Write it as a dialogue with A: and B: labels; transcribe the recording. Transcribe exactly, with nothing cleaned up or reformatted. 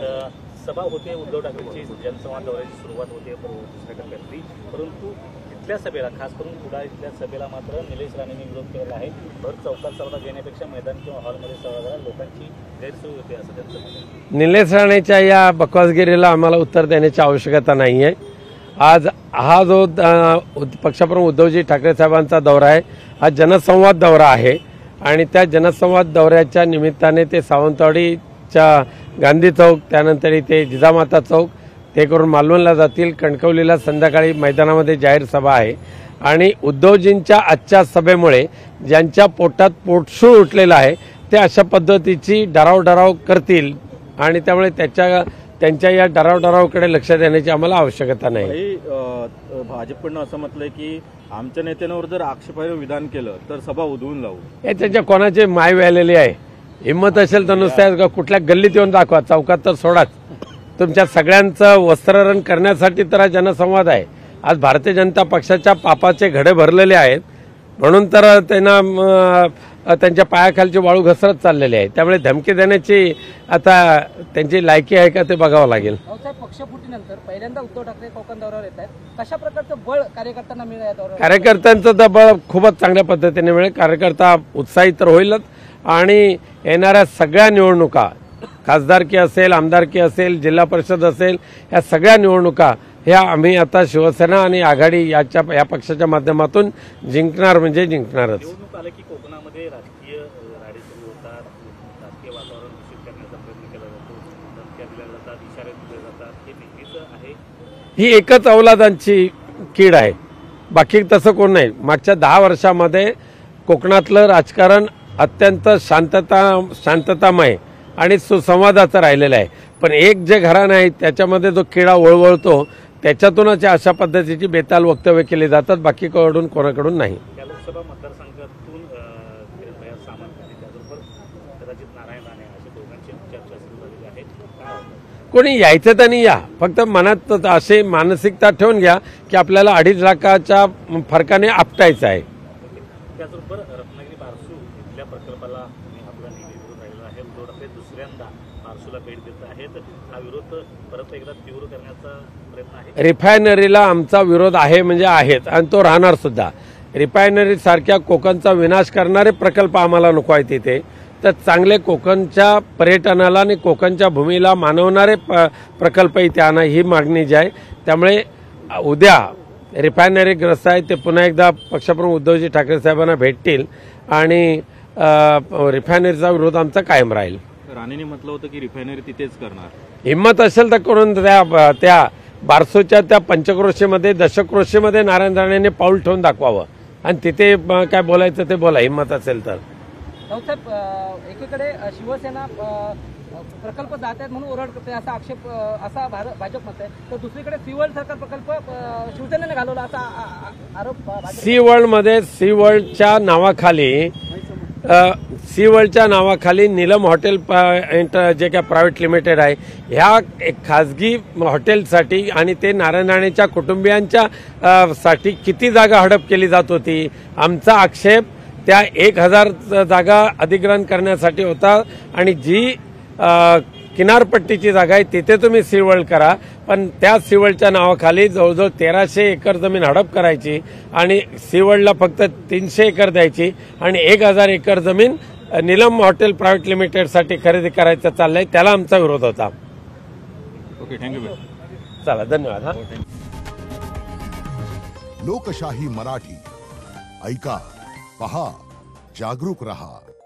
A: सभा होते उद्धव ठाकरेंची जनसंवाद दौऱ्याची सुरुवात होते दुसऱ्या टप्प्यातली, परंतु इथल्या सभेला खास करून कुडाळ इथल्या सभेला मात्र निलेश राणेंनी विरोध केलेला आहे। भर चौकात सभा घेण्यापेक्षा मैदान किंवा हॉलमध्ये सभा करा, लोकांची गैरसोय होते असं त्यांचं म्हणणं आहे।
B: निलेश राणेच्या या बकवासगिरीला आम्हाला उत्तर देण्याची आवश्यकता नाही आहे। आज हा जो पक्षप्रमुख उद्धवजी ठाकरे साहेबांचा दौरा आहे हा जनसंवाद दौरा आहे आणि त्या जनसंवाद दौऱ्याच्या निमित्ताने ते सावंतवाडीच्या गांधी चौक, त्यानंतर इथे जिजामाता चौक, ते करून मालवणला जातील। कणकवलीला संध्याकाळी मैदानामध्ये जाहीर सभा आहे आणि उद्धवजींच्या आजच्या सभेमुळे ज्यांच्या पोटात पोटशूळ उठलेला आहे ते अशा पद्धतीची डराव-डराव करतील आणि त्यामुळे त्याच्या त्यांच्या या डराव-डरावकडे लक्ष देण्याची आम्हाला आवश्यकता नाही।
C: भाजपकडनं असं म्हटलंय की आमच्या नेत्यांवर जर आक्षेपार्ह विधान केलं तर सभा उधळून लावू।
B: हे त्याच्या कोणाचे माय व्यालेली आहे, हिंमत असेल तर नुसत्या कुठल्या गल्लीत येऊन दाखवा, चौकात तर सोडाच। तुमच्या सगळ्यांचं वस्त्रहरण करण्यासाठी तर हा जनसंवाद आहे। आज भारतीय जनता पक्षाच्या पापाचे घडे भरलेले आहेत म्हणून तर त्यांना त्यांच्या पायाखालची वाळू घसरत चाललेली आहे। त्यामुळे धमकी देण्याची आता त्यांची लायकी आहे का ते बघावं लागेल।
D: पक्षफुटीनंतर पहिल्यांदा उद्धव ठाकरे कोकण दौऱ्यावर येत आहेत, कशा प्रकारचं बळ कार्यकर्त्यांना मिळेल या दौऱ्यावर?
B: कार्यकर्त्यांचं तर बळ खूपच चांगल्या पद्धतीने मिळेल। कार्यकर्ता उत्साहित तर होईलच आणि येणाऱ्या सगळ्या निवडणुका, खासदारकी असेल, आमदारकी असेल, जिल्हा परिषद असेल, या सगळ्या निवडणुका ह्या आम्ही आता शिवसेना आणि आघाडी याच्या या पक्षाच्या माध्यमातून जिंकणार म्हणजे जिंकणारच।
A: निवडणूक आलं की कोकणामध्ये राजकीय राडे सुरू होतात, राजकीय वातावरण दूषित करण्याचा प्रयत्न केला जातो, धमक्या दिल्या जातात, इशारे दिले जातात, हे नेहमीच आहे।
B: ही एकच अवलादांची कीड आहे, बाकी तसं कोण नाही। मागच्या दहा वर्षामध्ये कोकणातलं राजकारण अत्यंत शांतता शांततामय आणि सुसंवादाचं राहिलेलं आहे, पण एक जे घराणं आहे त्याच्यामध्ये जो किडा वळवळतो त्याच्यातूनच अशा पद्धतीची बेताल वक्तव्य केली जातात, बाकी कडून कोणाकडून नाही।
A: या लोकसभा मतदारसंघातून किरण सामंत आणि त्याचबरोबर कदाचित नारायण राणे अशा दोघांची चर्चा सुरू झालेली आहे।
B: कोणी यायचं तर नाही, या फक्त मनात असे मानसिकता ठेवून घ्या की आपल्याला अडीच लाखाच्या फरकाने आपटायचं आहे।
A: त्याचबरोबर रत्नागिरी बारसू इथल्या प्रकल्पाला आपला नेहमी विरोध राहिलेला आहे। उद्धव ठाकरे दुसऱ्यांदा बारसूला भेट देत आहेत, हा विरोध परत एकदा तीव्र करण्याचा प्रयत्न आहे।
B: रिफायनरीला आमचा विरोध आहे म्हणजे आहेच आणि तो राहणार सुद्धा। रिफायनरी सारख्या कोकणचा विनाश करणारे प्रकल्प आम्हाला नको आहेत तिथे, तर चांगले कोकणच्या पर्यटनाला आणि कोकणच्या भूमीला मानवणारे प्रकल्प इथे आणा ही मागणी जी आहे। त्यामुळे उद्या रिफायनरी ग्रस्त आहे ते पुन्हा एकदा पक्षप्रमुख उद्धवजी ठाकरे साहेबांना भेटतील आणि रिफायनरीचा विरोध आमचा कायम राहील।
C: राणेंनी म्हटलं होतं की रिफायनरी तिथेच करणार,
B: हिंमत असेल तर करून त्या त्या बारसोच्या त्या पंचक्रोशीमध्ये दशक्रोशीमध्ये नारायण राणेंनी पाऊल ठेवून दाखवावं आणि तिथे काय बोलायचं ते बोला, हिंमत असेल तर।
D: साहेब, एकीकडे शिवसेना प्रकल्प जात आहेत म्हणून ओरड करते असा आक्षेप असा भाजप म्हणत आहे, तर दुसरीकडे सी वर्ल्ड सारखा प्रकल्प शिवसेनेने घालवला असा आरोप।
B: सी वर्ल्ड मध्ये सी वर्ल्डच्या नावाखाली सी वर्ल्डच्या नावाखाली नीलम हॉटेल जे काय प्रायव्हेट लिमिटेड आहे ह्या एक खाजगी हॉटेलसाठी आणि ते नारायण राणेच्या कुटुंबियांच्या साठी किती जागा हडप केली जात होती। आमचा आक्षेप त्या एक हजार जागा अधिग्रहण करण्यासाठी होता आणि जी किनारपट्टीची जागा आहे तिथे तुम्ही सी वर्ल्ड करा, पण त्या सी वर्ल्डच्या नावाखाली जवळजवळ तेराशे एकर जमीन हडप करायची आणि सी वर्ल्डला फक्त तीनशे एकर द्यायची आणि एक हजार एकर जमीन नीलम हॉटेल प्रायव्हेट लिमिटेडसाठी खरेदी करायचं चाललंय, त्याला आमचा विरोध होता।
C: Okay, thank you.
B: चला, धन्यवाद। हा,
E: लोकशाही मराठी ऐका, पहा, जागरूक रहा।